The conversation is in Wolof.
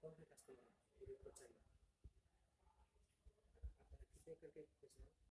कौन है कस्टमर, ये भी पूछा, आपने किसी करके पूछना।